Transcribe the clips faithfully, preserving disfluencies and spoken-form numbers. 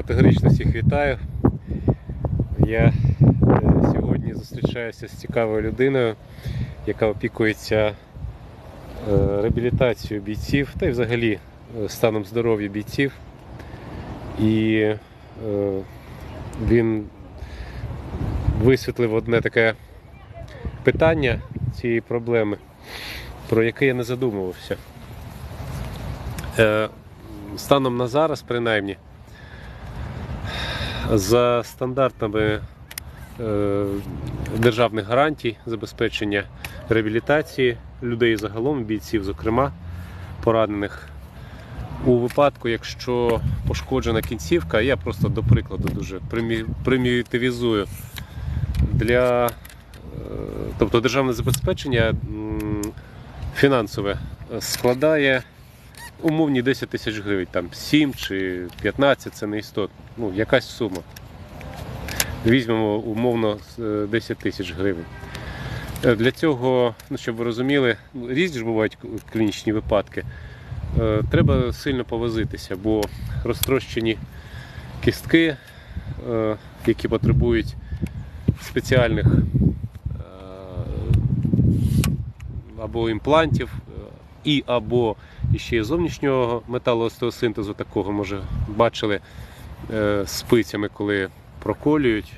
Категорично всіх вітаю. Я сьогодні зустрічаюся з цікавою людиною, яка опікується реабілітацією бійців та й взагалі станом здоров'я бійців. І він висвітлив одне таке питання цієї проблеми, про яке я не задумувався. Станом на зараз, принаймні, за стандартами е, державних гарантій забезпечення реабілітації людей загалом, бійців зокрема, поранених, у випадку, якщо пошкоджена кінцівка, я просто до прикладу дуже примі, примітивізую, для, е, тобто державне забезпечення м, фінансове складає умовні десять тисяч гривень, там сім чи п'ятнадцять, це не істотно, ну якась сума. Візьмемо умовно десять тисяч гривень. Для цього, ну, щоб ви розуміли, різні ж бувають клінічні випадки, треба сильно повозитися, бо розтрощені кістки, які потребують спеціальних або імплантів, і або ще й зовнішнього металоостеосинтезу, такого, може, бачили е, спицями, коли проколюють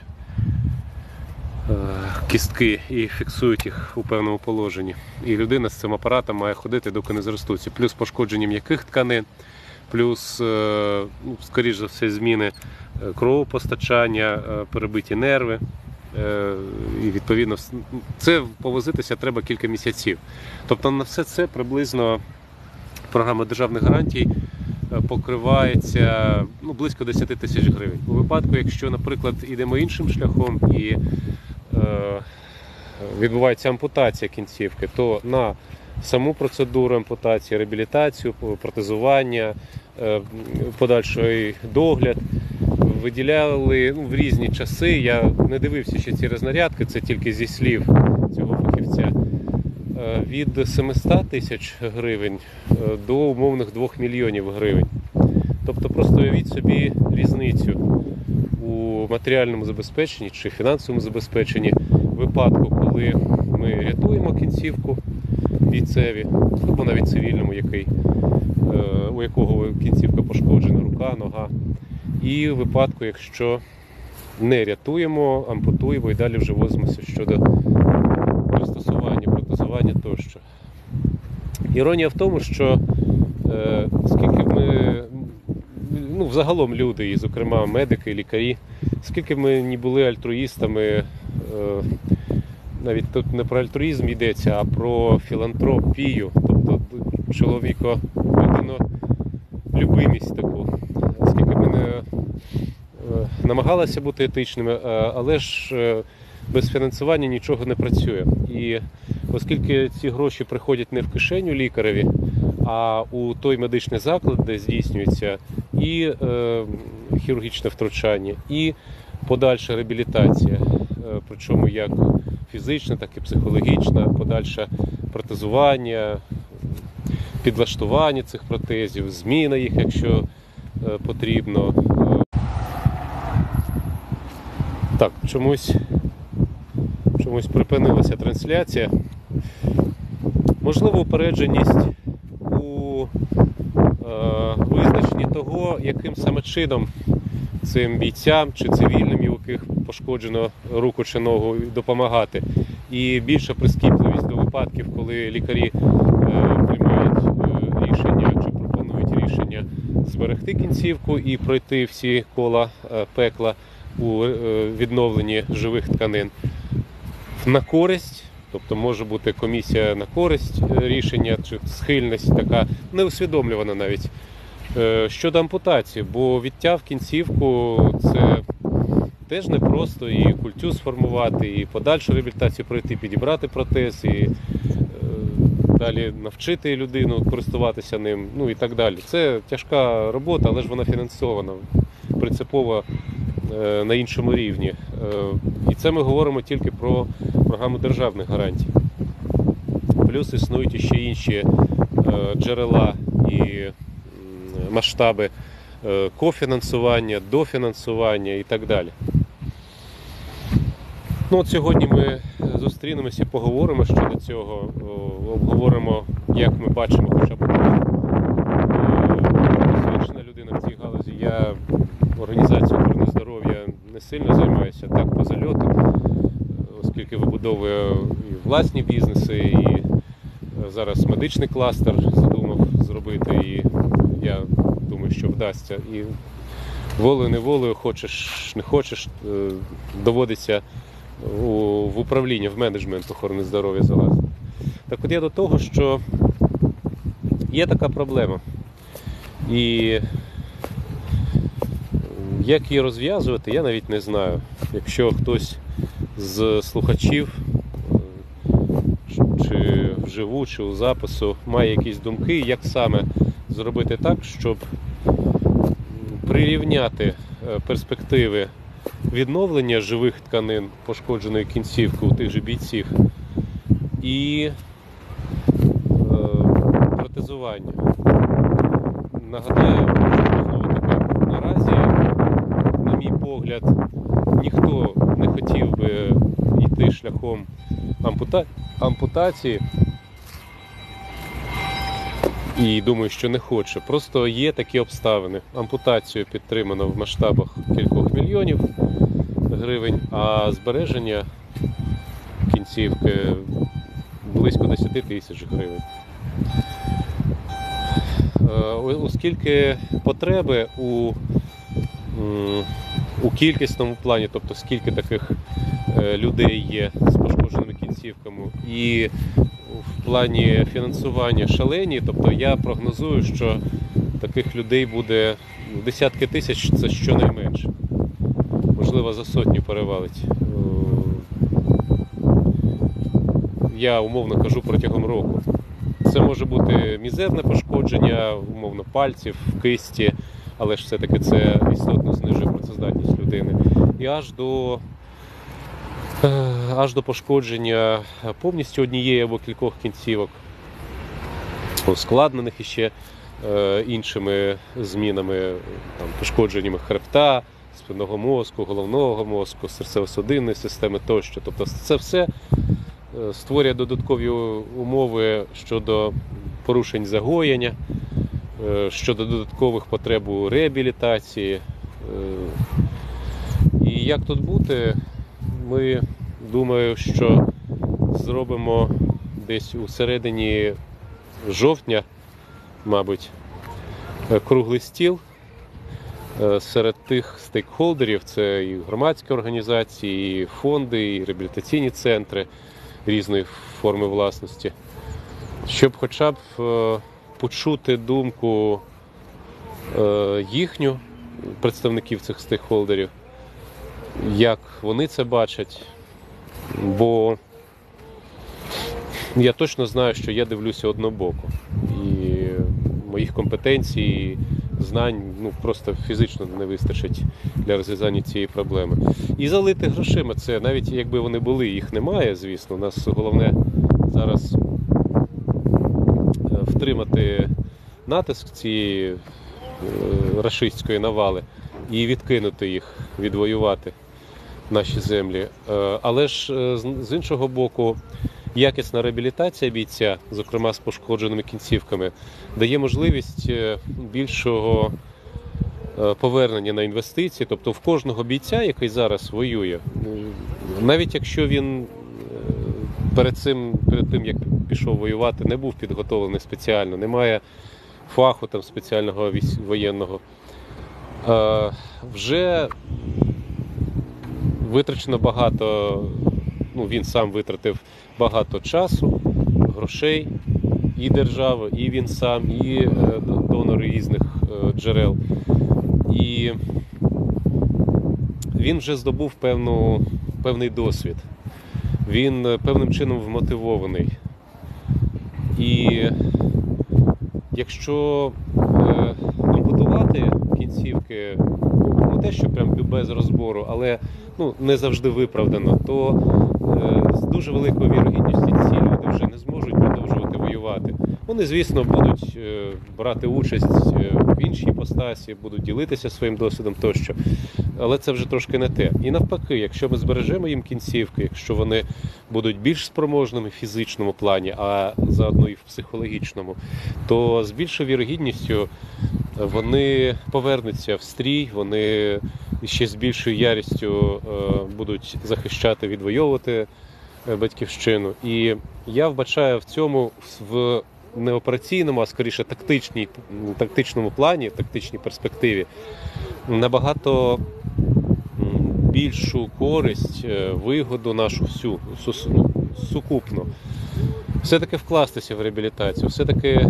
е, кістки і фіксують їх у певному положенні. І людина з цим апаратом має ходити, доки не зростуться. Плюс пошкодження м'яких тканин, плюс, е, ну, скоріш за все, зміни кровопостачання, е, перебиті нерви. Е, і відповідно це повозитися треба кілька місяців. Тобто на все це приблизно програма державних гарантій покривається ну, близько десять тисяч гривень. У випадку, якщо, наприклад, йдемо іншим шляхом і е, відбувається ампутація кінцівки, то на саму процедуру ампутації, реабілітацію, протезування, е, подальший догляд виділяли ну, в різні часи. Я не дивився ще ці рознарядки, це тільки зі слів цього фахівця. Від сімсот тисяч гривень до умовних двох мільйонів гривень. Тобто просто уявіть собі різницю у матеріальному забезпеченні чи фінансовому забезпеченні в випадку, коли ми рятуємо кінцівку бійцеві, або навіть цивільному, який, у якого кінцівка пошкоджена, рука, нога, і в випадку, якщо не рятуємо, ампутуємо і далі вже возимося щодо пристосування, протезування тощо. Іронія в тому, що е, скільки ми, ну, взагалом люди, і зокрема медики, лікарі, скільки ми не були альтруїстами, е, навіть тут не про альтруїзм йдеться, а про філантропію, тобто чоловіко, людинолюбимість таку. Скільки ми не е, намагалися бути етичними, е, але ж е, без фінансування нічого не працює. І оскільки ці гроші приходять не в кишеню лікареві, а у той медичний заклад, де здійснюється і е, хірургічне втручання, і подальша реабілітація, е, причому як фізична, так і психологічна, подальше протезування, підлаштування цих протезів, зміна їх, якщо е, потрібно. Так, чомусь Чомусь припинилася трансляція. Можливо, упередженість у е, визначенні того, яким саме чином цим бійцям чи цивільним, у яких пошкоджено руку чи ногу, допомагати. І більша прискіпливість до випадків, коли лікарі е, приймають е, рішення чи пропонують рішення зберегти кінцівку і пройти всі кола е, пекла у е, відновленні живих тканин. На користь, тобто може бути комісія на користь рішення, чи схильність така, неусвідомлювана навіть, щодо ампутації, бо відтяв кінцівку це теж непросто, і культю сформувати, і подальшу реабілітацію пройти, підібрати протез, і далі навчити людину користуватися ним, ну і так далі. Це тяжка робота, але ж вона фінансована, принципово на іншому рівні. І це ми говоримо тільки про програму державних гарантій. Плюс існують ще інші джерела і масштаби е, кофінансування, дофінансування і так далі. Ну, от сьогодні ми зустрінемося і поговоримо щодо цього, обговоримо, як ми бачимо, хоча б освічена людина в цій галузі. Я організацією охорони здоров'я не сильно займаюся, так по зальоту, оскільки вибудовую і власні бізнеси, і зараз медичний кластер задумав зробити, і я думаю, що вдасться. І волею-неволею, хочеш, не хочеш, доводиться у, в управління, в менеджмент охорони здоров'я залазити. Так от я до того, що є така проблема. І як її розв'язувати, я навіть не знаю. Якщо хтось з слухачів, чи вживу, чи у запису, має якісь думки, як саме зробити так, щоб прирівняти перспективи відновлення живих тканин пошкодженої кінцівки у тих же бійців і е, протезування. Нагадаю, знову таки, наразі, на мій погляд, ніхто не хотів би йти шляхом ампута... ампутації, і думаю, що не хоче. Просто є такі обставини. Ампутацію підтримано в масштабах кількох мільйонів гривень, а збереження кінцівки близько десять тисяч гривень. Оскільки потреби у, у кількісному плані, тобто скільки таких людей є з пошкодженими кінцівками, і в плані фінансування шалені, тобто я прогнозую, що таких людей буде десятки тисяч, це щонайменше. Можливо, за сотню перевалить. Я умовно кажу протягом року. Це може бути мізерне пошкодження, умовно, пальців, кисті, але ж все-таки це істотно знижує працездатність людини. І аж до аж до пошкодження повністю однієї або кількох кінцівок, ускладнених іще е, іншими змінами, там, пошкодженнями хребта, спинного мозку, головного мозку, серцево-судинної системи тощо. Тобто це все створює додаткові умови щодо порушень загоєння, е, щодо додаткових потреб у реабілітації. Е, і як тут бути? Ми, думаю, що зробимо десь у середині жовтня, мабуть, круглий стіл серед тих стейкхолдерів, це і громадські організації, і фонди, і реабілітаційні центри різної форми власності, щоб хоча б почути думку їхню, представників цих стейкхолдерів, як вони це бачать, бо я точно знаю, що я дивлюся однобоко, і моїх компетенцій, знань ну, просто фізично не вистачить для розв'язання цієї проблеми. І залити грошима, це навіть якби вони були, їх немає, звісно, у нас головне зараз втримати натиск цієї рашистської навали і відкинути їх, відвоювати наші землі. Але ж з іншого боку, якісна реабілітація бійця, зокрема з пошкодженими кінцівками, дає можливість більшого повернення на інвестиції. Тобто в кожного бійця, який зараз воює, навіть якщо він перед цим, перед тим, як пішов воювати, не був підготовлений спеціально, не має фаху там спеціального воєнного, вже витрачено багато, ну він сам витратив багато часу, грошей і держави, і він сам, і донори різних джерел. І він вже здобув певну, певний досвід. Він певним чином вмотивований. І якщо е, ампутувати кінцівки, не те, що прям без розбору, але ну, не завжди виправдано, то е, з дуже великою вірогідністю ці люди вже не зможуть продовжувати воювати. Вони, звісно, будуть брати участь в іншій іпостасі, будуть ділитися своїм досвідом тощо. Але це вже трошки не те. І навпаки, якщо ми збережемо їм кінцівки, якщо вони будуть більш спроможними в фізичному плані, а заодно і в психологічному, то з більшою вірогідністю вони повернуться в стрій, вони ще з більшою ярістю будуть захищати, відвоювати батьківщину. І я вбачаю в цьому в не операційному, а скоріше тактичній, тактичному плані, тактичній перспективі набагато більшу користь, вигоду нашу всю, сукупно. Все-таки вкластися в реабілітацію, все-таки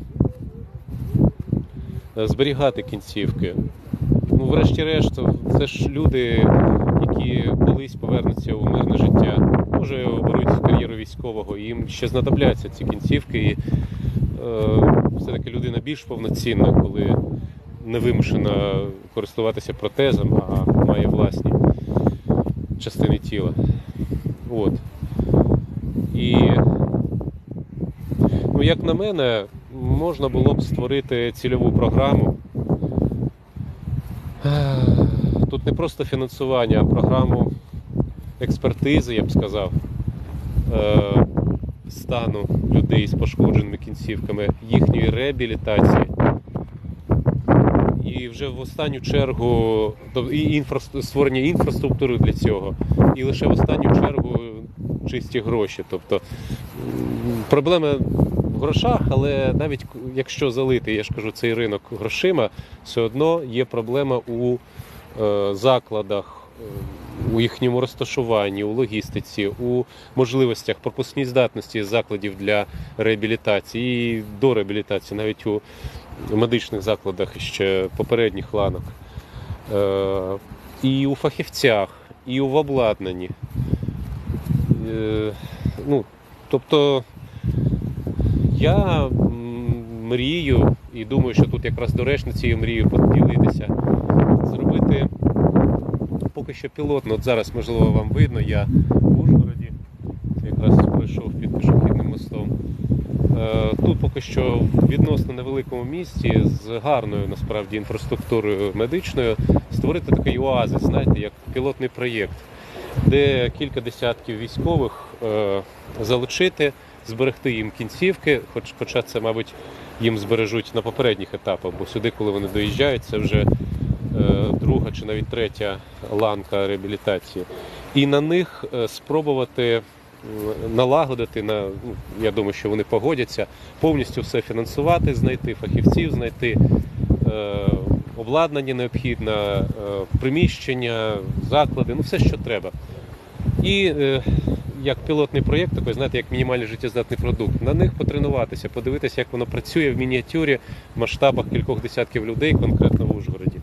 зберігати кінцівки. Ну, врешті-решт, це ж люди, які колись повернуться у мирне життя. Може, оберуть кар'єру військового, і їм ще знадобляться ці кінцівки. І е, все-таки людина більш повноцінна, коли не вимушена користуватися протезом, а має власні частини тіла. От. І, ну, як на мене, можна було б створити цільову програму. Тут не просто фінансування, а програму експертизи, я б сказав, стану людей з пошкодженими кінцівками, їхньої реабілітації. І вже в останню чергу і інфра... створення інфраструктури для цього, і лише в останню чергу чисті гроші. Тобто проблема в грошах, але навіть якщо залити, я ж кажу, цей ринок грошима, все одно є проблема у е, закладах, у їхньому розташуванні, у логістиці, у можливостях, пропускній здатності закладів для реабілітації і до реабілітації, навіть у медичних закладах ще попередніх ланок. Е, і у фахівцях, і у обладнанні. Е, ну, тобто я мрію, і думаю, що тут якраз доречно цією мрією поділитися, зробити поки що пілотно. От зараз, можливо, вам видно, я в Ужгороді, якраз пройшов під пішохідним мостом. Тут поки що в відносно невеликому місті з гарною, насправді, інфраструктурою медичною створити такий оазис, знаєте, як пілотний проєкт, де кілька десятків військових е, залучити, зберегти їм кінцівки, хоч, хоча це, мабуть, їм збережуть на попередніх етапах, бо сюди, коли вони доїжджають, це вже е, друга чи навіть третя ланка реабілітації. І на них е, спробувати налагодити, на, ну, я думаю, що вони погодяться, повністю все фінансувати, знайти фахівців, знайти е, обладнання необхідне, е, приміщення, заклади, ну все, що треба. І е, як пілотний проєкт, такий, знаєте, як мінімальний життєздатний продукт, на них потренуватися, подивитися, як воно працює в мініатюрі, в масштабах кількох десятків людей, конкретно в Ужгороді.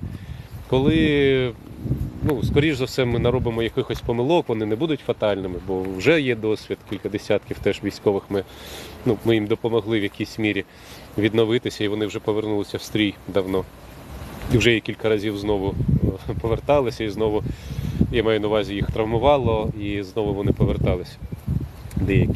Коли, ну, скоріш за все, ми наробимо якихось помилок, вони не будуть фатальними, бо вже є досвід, кілька десятків теж військових, ми, ну, ми їм допомогли в якійсь мірі відновитися, і вони вже повернулися в стрій давно. І вже є кілька разів знову поверталися, і знову, я маю на увазі, їх травмувало, і знову вони поверталися, деякі.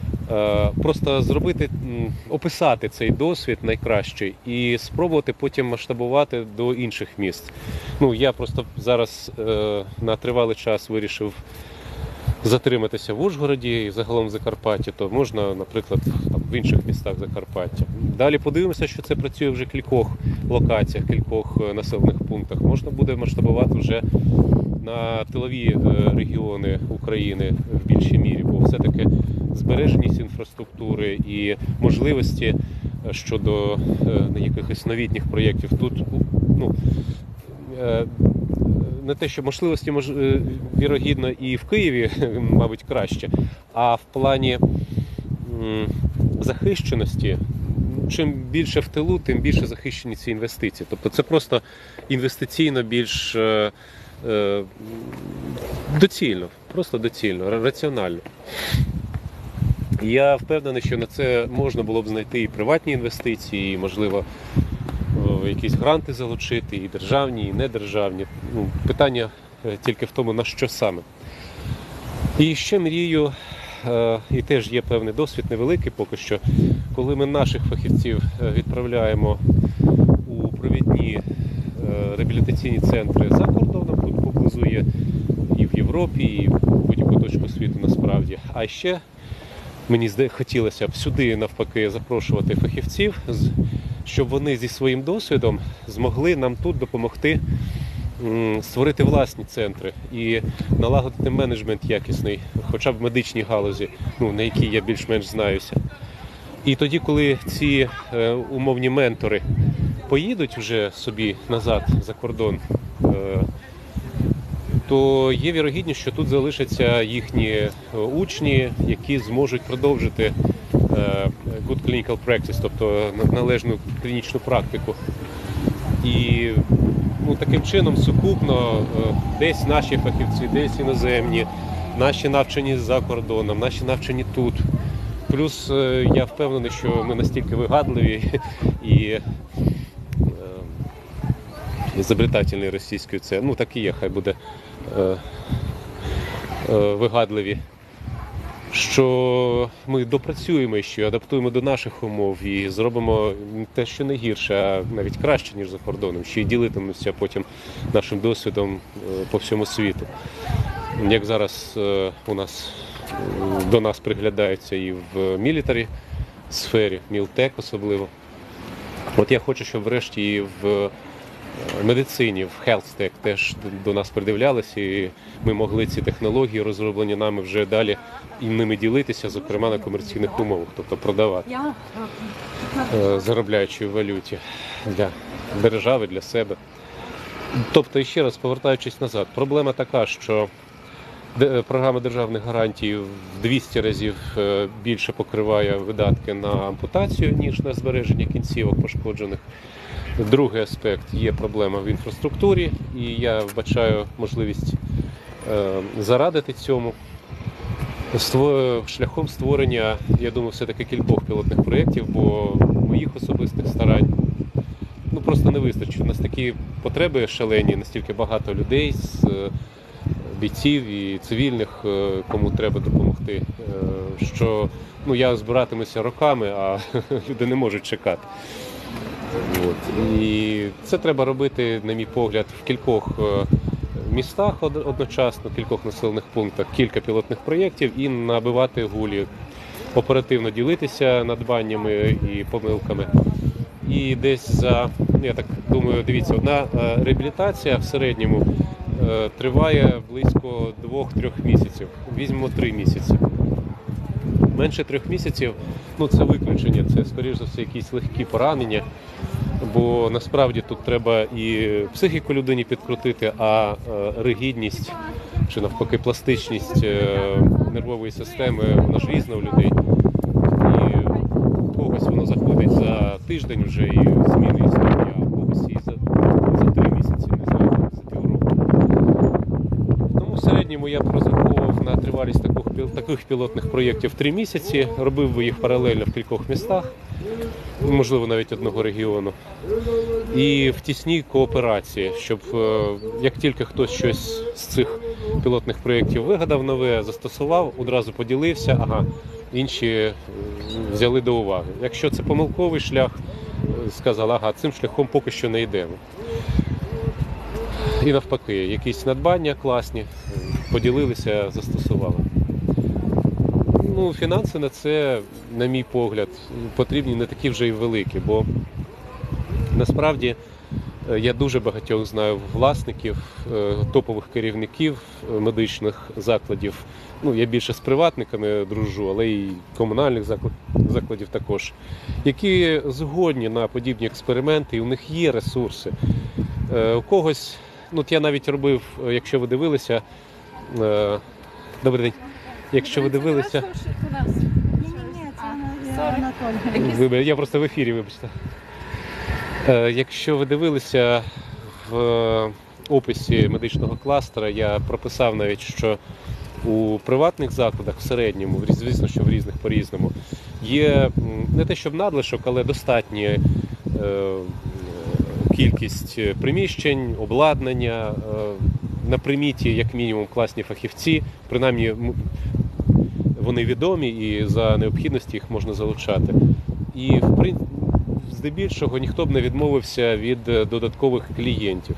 Просто зробити, описати цей досвід найкращий і спробувати потім масштабувати до інших місць. Ну, я просто зараз е, на тривалий час вирішив затриматися в Ужгороді і загалом в Закарпатті, то можна, наприклад, там, в інших містах Закарпаття. Далі подивимося, що це працює вже в кількох локаціях, кількох населених пунктах. Можна буде масштабувати вже на тилові регіони України в більшій мірі, бо все-таки збереженість інфраструктури і можливості щодо якихось новітніх проєктів тут, ну, не те, що можливості, мож... вірогідно, і в Києві, мабуть, краще, а в плані захищеності, чим більше в тилу, тим більше захищені ці інвестиції. Тобто це просто інвестиційно більш е, е, доцільно, просто доцільно, раціонально. Я впевнений, що на це можна було б знайти і приватні інвестиції, і, можливо, якісь гранти залучити, і державні, і недержавні. Ну, питання тільки в тому, на що саме. І ще мрію і теж є певний досвід, невеликий поки що, коли ми наших фахівців відправляємо у провідні реабілітаційні центри за кордоном, тут поблизу є і в Європі, і в будь-яку точку світу насправді. А ще мені хотілося б сюди навпаки запрошувати фахівців, щоб вони зі своїм досвідом змогли нам тут допомогти створити власні центри і налагодити менеджмент якісний, хоча б в медичній галузі, ну, на якій я більш-менш знаюся. І тоді, коли ці е, умовні ментори поїдуть вже собі назад за кордон, е, то є вірогідність, що тут залишаться їхні учні, які зможуть продовжити е, good clinical practice, тобто належну клінічну практику. І ну, таким чином сукупно десь наші фахівці, десь іноземні, наші навчені за кордоном, наші навчені тут. Плюс я впевнений, що ми настільки вигадливі і ізобретательні російською, це, ну так і є, хай буде вигадливі, що ми допрацюємо ще, адаптуємо до наших умов і зробимо те, що не гірше, а навіть краще, ніж за кордоном, ще й ділитимемося потім нашим досвідом по всьому світу. Як зараз у нас до нас приглядаються і в мілітарі сфері, мілтек особливо. От я хочу, щоб врешті і в медицині, в HealthTech теж до нас придивлялися, і ми могли ці технології, розроблені нами, вже далі і ними ділитися, зокрема на комерційних умовах, тобто продавати, заробляючи в валюті для держави, для себе. Тобто, ще раз повертаючись назад, проблема така, що програма державних гарантій в двісті разів більше покриває видатки на ампутацію, ніж на збереження кінцівок пошкоджених. Другий аспект – є проблема в інфраструктурі, і я вбачаю можливість е, зарадити цьому Ство... шляхом створення, я думаю, все-таки кількох пілотних проєктів, бо моїх особистих старань ну, просто не вистачить. У нас такі потреби шалені, настільки багато людей, з бійців і цивільних, кому треба допомогти, що ну, я збиратимуся роками, а люди не можуть чекати. От. І це треба робити, на мій погляд, в кількох містах одночасно, в кількох населених пунктах, кілька пілотних проєктів і набивати гулі, оперативно ділитися надбаннями і помилками. І десь за, я так думаю, дивіться, одна реабілітація в середньому триває близько двох-трьох місяців. Візьмемо три місяці. Менше трьох місяців, ну це виключення, це, скоріш за все, якісь легкі поранення, бо насправді тут треба і психіку людині підкрутити, а ригідність, чи навпаки пластичність нервової системи, вона ж різна у людей. І у когось воно заходить за тиждень вже і зміни історії, а у когось і за, за три місяці, не знаю, за півроку. Тому в середньому я б розраховував на тривалість таких, таких пілотних проєктів три місяці, робив би їх паралельно в кількох містах, можливо, навіть одного регіону, і в тісній кооперації, щоб як тільки хтось щось з цих пілотних проєктів вигадав нове, застосував, одразу поділився, ага, інші взяли до уваги. Якщо це помилковий шлях, сказали, ага, цим шляхом поки що не йдемо. І навпаки, якісь надбання класні, поділилися, застосували. Ну, фінанси на це, на мій погляд, потрібні не такі вже й великі, бо насправді я дуже багатьох знаю власників, топових керівників медичних закладів. Ну, я більше з приватниками дружу, але і комунальних закладів також, які згодні на подібні експерименти, і у них є ресурси. У когось, ну, я навіть робив, якщо ви дивилися, добрий день, якщо ви дивилися, Вибач, я просто в ефірі, вибачте. Якщо ви дивилися в описі медичного кластера, я прописав навіть, що у приватних закладах в середньому, звісно, що в різних по-різному, є не те, щоб надлишок, але достатня кількість приміщень, обладнання, на приміті, як мінімум, класні фахівці, принаймні вони відомі і за необхідності їх можна залучати. І в принципі, здебільшого ніхто б не відмовився від додаткових клієнтів.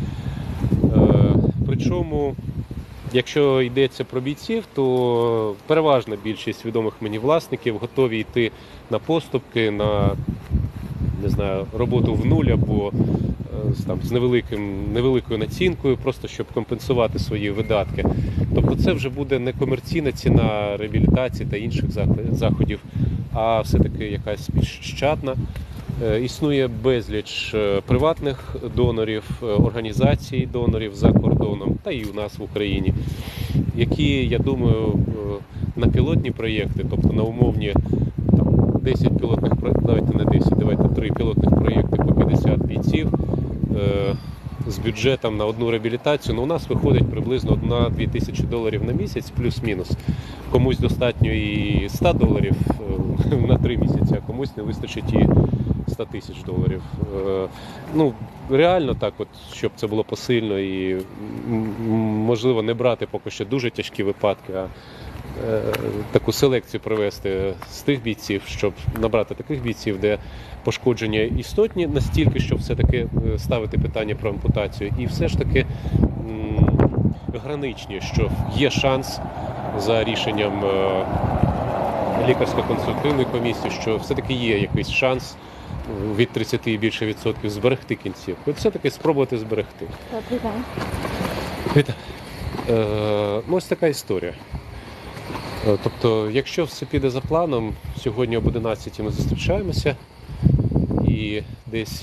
Причому, якщо йдеться про бійців, то переважна більшість відомих мені власників готові йти на поступки, на, не знаю, роботу в нуль або там, з невеликим, невеликою націнкою, просто щоб компенсувати свої видатки. Тобто це вже буде не комерційна ціна реабілітації та інших заходів, а все-таки якась більш щадна. Існує безліч приватних донорів, організацій донорів за кордоном та і у нас в Україні, які, я думаю, на пілотні проєкти, тобто на умовні там, десять пілотних проєктів, давайте не десять, давайте три пілотних проєкти по п'ятдесят бійців з бюджетом на одну реабілітацію, ну, у нас виходить приблизно одна-дві тисячі доларів на місяць, плюс-мінус. Комусь достатньо і ста доларів на три місяці, а комусь не вистачить і сто тисяч доларів. Ну, реально так, от, щоб це було посильно і, можливо, не брати поки що дуже тяжкі випадки, а таку селекцію провести з тих бійців, щоб набрати таких бійців, де пошкодження істотні настільки, щоб все-таки ставити питання про ампутацію. І все ж таки граничні, що є шанс за рішенням лікарсько-консультативної комісії, що все-таки є якийсь шанс від тридцяти і більше відсотків зберегти кінцівку. І все-таки спробувати зберегти. Добрий день. Вітаю. Е, ну, ось така історія. Е, тобто, якщо все піде за планом, сьогодні об одинадцятій ми зустрічаємося і десь,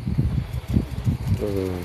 е,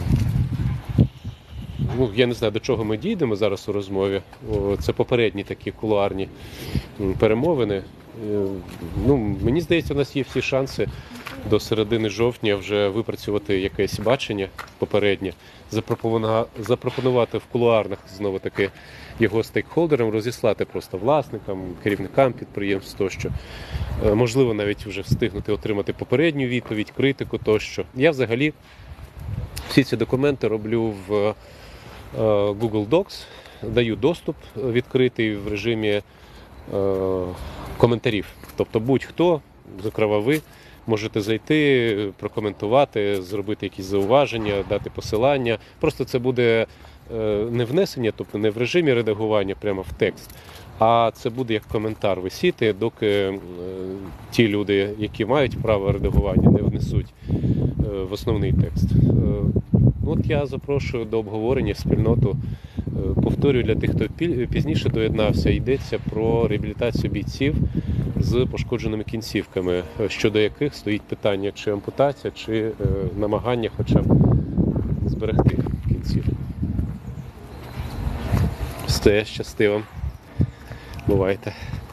ну, я не знаю, до чого ми дійдемо зараз у розмові. О, це попередні такі кулуарні перемовини. Е, ну, мені здається, у нас є всі шанси до середини жовтня вже випрацювати якесь бачення попереднє, запропонувати в кулуарних, знову-таки, його стейкхолдерам, розіслати просто власникам, керівникам підприємств тощо. Можливо, навіть вже встигнути отримати попередню відповідь, критику тощо. Я взагалі всі ці документи роблю в Google Docs, даю доступ відкритий в режимі коментарів. Тобто будь-хто, зокрема ви, можете зайти, прокоментувати, зробити якісь зауваження, дати посилання. Просто це буде не внесення, тобто не в режимі редагування прямо в текст, а це буде як коментар висіти, доки ті люди, які мають право редагування, не внесуть в основний текст. От я запрошую до обговорення спільноту. Повторюю для тих, хто пізніше доєднався, йдеться про реабілітацію бійців з пошкодженими кінцівками, щодо яких стоїть питання, чи ампутація, чи намагання хоча б зберегти кінцівку. Все, щастиво. Бувайте.